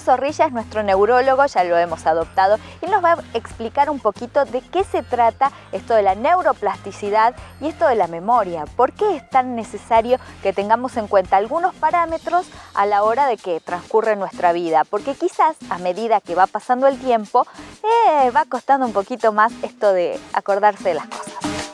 Zorrilla es nuestro neurólogo, ya lo hemos adoptado, y nos va a explicar un poquito de qué se trata esto de la neuroplasticidad y esto de la memoria. ¿Por qué es tan necesario que tengamos en cuenta algunos parámetros a la hora de que transcurre nuestra vida? Porque quizás a medida que va pasando el tiempo, va costando un poquito más esto de acordarse de las cosas.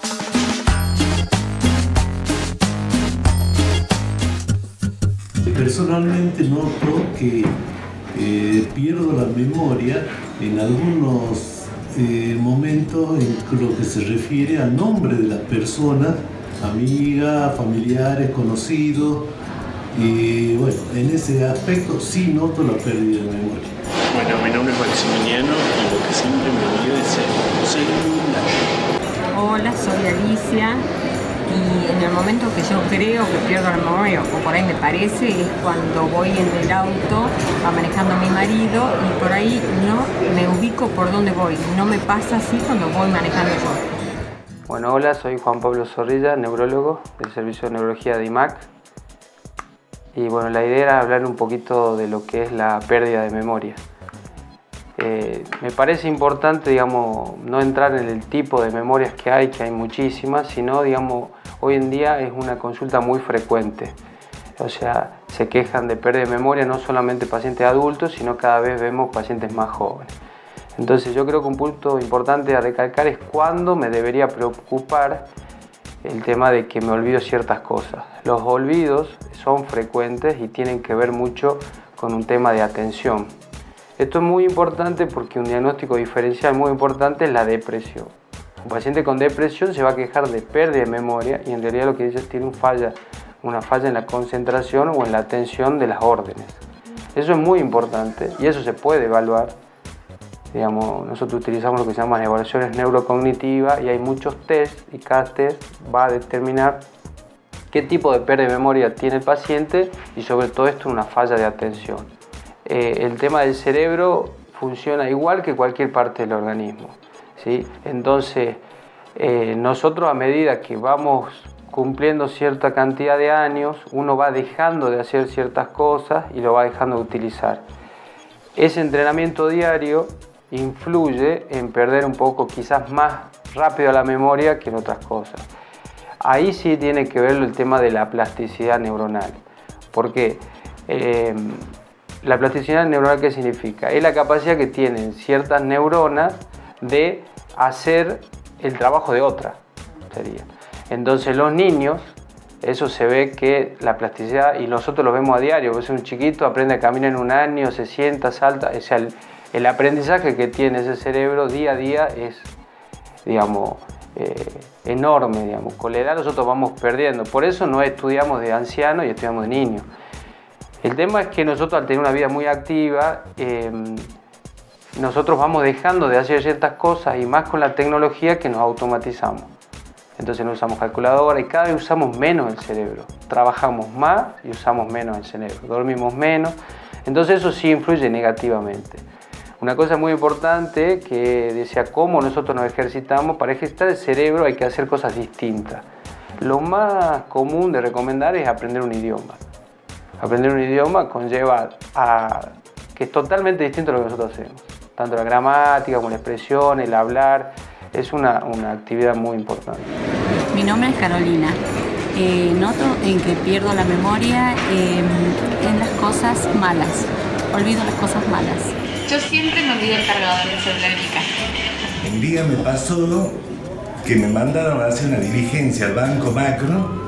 Personalmente noto que pierdo la memoria en algunos momentos en lo que se refiere al nombre de las personas, amigas, familiares, conocidos, y bueno, en ese aspecto sí noto la pérdida de memoria. Bueno, mi nombre es Maximiliano y lo que siempre me olvido es el celular. Hola, soy Alicia. Y en el momento que yo creo que pierdo la memoria, o por ahí me parece, es cuando voy en el auto, va manejando mi marido y por ahí no me ubico por dónde voy. No me pasa así cuando voy manejando yo. Bueno, hola, soy Juan Pablo Zorrilla, neurólogo del Servicio de Neurología de IMAC. Y bueno, la idea era hablar un poquito de lo que es la pérdida de memoria. Me parece importante, digamos, no entrar en el tipo de memorias que hay muchísimas, sino, digamos, hoy en día es una consulta muy frecuente. O sea, se quejan de pérdida de memoria no solamente pacientes adultos, sino cada vez vemos pacientes más jóvenes. Entonces yo creo que un punto importante a recalcar es cuándo me debería preocupar el tema de que me olvido ciertas cosas. Los olvidos son frecuentes y tienen que ver mucho con un tema de atención. Esto es muy importante porque un diagnóstico diferencial muy importante es la depresión. Un paciente con depresión se va a quejar de pérdida de memoria y en realidad lo que dice es que tiene una falla en la concentración o en la atención de las órdenes. Eso es muy importante y eso se puede evaluar. Digamos, nosotros utilizamos lo que se llaman evaluaciones neurocognitivas y hay muchos test y cada test va a determinar qué tipo de pérdida de memoria tiene el paciente y sobre todo esto una falla de atención. El tema del cerebro funciona igual que cualquier parte del organismo, ¿sí? Entonces, nosotros a medida que vamos cumpliendo cierta cantidad de años, uno va dejando de hacer ciertas cosas y lo va dejando de utilizar. Ese entrenamiento diario influye en perder un poco, quizás más rápido la memoria que en otras cosas. Ahí sí tiene que ver el tema de la plasticidad neuronal, porque la plasticidad neuronal, ¿qué significa? Es la capacidad que tienen ciertas neuronas de hacer el trabajo de otras. Entonces los niños, eso se ve que la plasticidad, y nosotros lo vemos a diario, ves un chiquito, aprende a caminar en un año, se sienta, salta, o sea, el aprendizaje que tiene ese cerebro día a día es, digamos, enorme, digamos. Con la edad nosotros vamos perdiendo, por eso no estudiamos de ancianos y estudiamos de niños. El tema es que nosotros al tener una vida muy activa, nosotros vamos dejando de hacer ciertas cosas y más con la tecnología que nos automatizamos. Entonces no usamos calculadora y cada vez usamos menos el cerebro. Trabajamos más y usamos menos el cerebro, dormimos menos. Entonces eso sí influye negativamente. Una cosa muy importante que decía cómo nosotros nos ejercitamos, para ejercitar el cerebro hay que hacer cosas distintas. Lo más común de recomendar es aprender un idioma. Aprender un idioma conlleva que es totalmente distinto a lo que nosotros hacemos. Tanto la gramática como la expresión, el hablar, es una actividad muy importante. Mi nombre es Carolina. Noto en que pierdo la memoria en las cosas malas. Olvido las cosas malas. Yo siempre me olvido el cargador del celular en mi casa. Un día me pasó que me mandaron a hacer una diligencia al Banco Macro,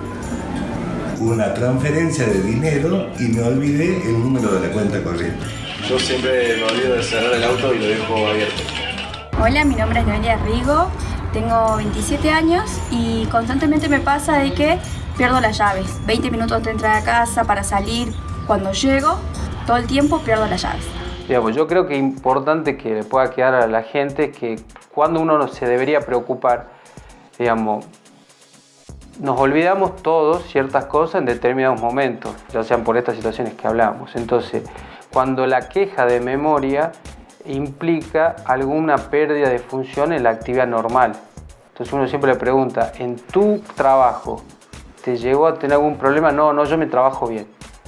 una transferencia de dinero y me olvidé el número de la cuenta corriente. Yo siempre me olvido de cerrar el auto y lo dejo abierto. Hola, mi nombre es Noelia Rigo, tengo 27 años y constantemente me pasa de que pierdo las llaves. 20 minutos antes de entrar a casa, para salir, cuando llego, todo el tiempo pierdo las llaves. Digamos, yo creo que es importante que le pueda quedar a la gente que cuando uno se debería preocupar, digamos, nos olvidamos todos ciertas cosas en determinados momentos, ya sean por estas situaciones que hablamos. Entonces, cuando la queja de memoria implica alguna pérdida de función en la actividad normal. Entonces uno siempre le pregunta, ¿en tu trabajo te llegó a tener algún problema? No, yo me trabajo bien.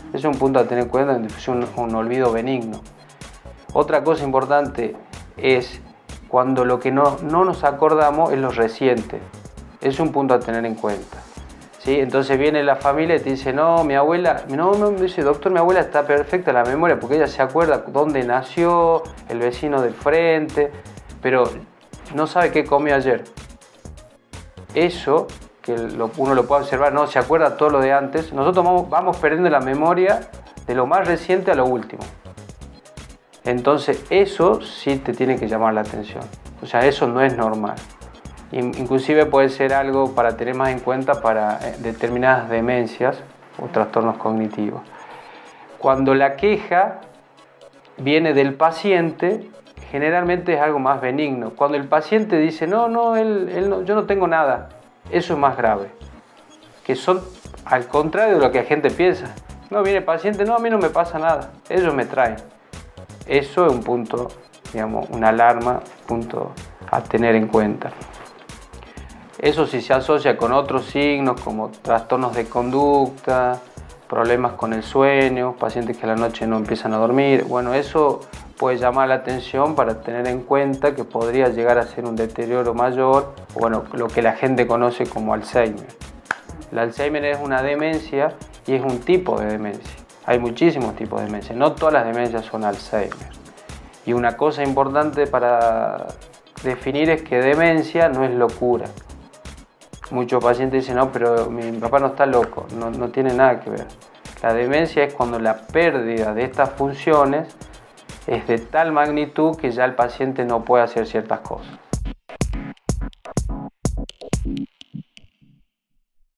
Es un punto a tener en cuenta, es un olvido benigno. Otra cosa importante es cuando lo que no nos acordamos es lo reciente. Es un punto a tener en cuenta. ¿Sí? Entonces viene la familia y te dice, no, mi abuela, me dice, doctor, mi abuela está perfecta en la memoria porque ella se acuerda dónde nació, el vecino del frente, pero no sabe qué comió ayer. Eso, que uno lo puede observar, no se acuerda todo lo de antes, nosotros vamos perdiendo la memoria de lo más reciente a lo último. Entonces eso sí te tiene que llamar la atención, o sea, eso no es normal. Inclusive puede ser algo para tener más en cuenta para determinadas demencias o trastornos cognitivos. Cuando la queja viene del paciente, generalmente es algo más benigno. Cuando el paciente dice, no, yo no tengo nada, eso es más grave. Que son al contrario de lo que la gente piensa. No, viene el paciente, no, a mí no me pasa nada, ellos me traen. Eso es un punto, digamos, una alarma, punto a tener en cuenta. Eso sí se asocia con otros signos como trastornos de conducta, problemas con el sueño, pacientes que a la noche no empiezan a dormir. Bueno, eso puede llamar la atención para tener en cuenta que podría llegar a ser un deterioro mayor, o bueno, lo que la gente conoce como Alzheimer. El Alzheimer es una demencia y es un tipo de demencia. Hay muchísimos tipos de demencia, no todas las demencias son Alzheimer. Y una cosa importante para definir es que demencia no es locura. Muchos pacientes dicen, no, pero mi papá no está loco, no tiene nada que ver. La demencia es cuando la pérdida de estas funciones es de tal magnitud que ya el paciente no puede hacer ciertas cosas.